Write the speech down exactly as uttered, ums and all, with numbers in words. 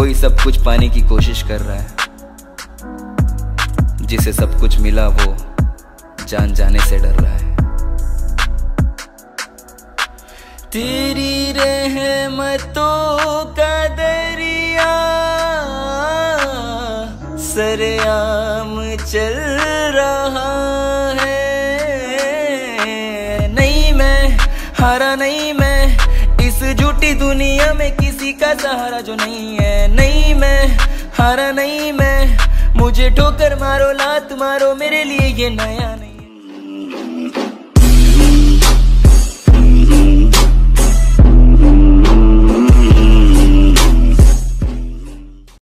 कोई सब कुछ पाने की कोशिश कर रहा है, जिसे सब कुछ मिला वो जान जाने से डर रहा है। तेरी रहमतों का दरिया सरेआम चल रहा है। नहीं मैं हारा, नहीं मैं इस झूठी दुनिया में किसी का सहारा जो नहीं है। नहीं मैं हारा, नहीं मैं, मुझे ठोकर मारो लात मारो, मेरे लिए ये नया नहीं।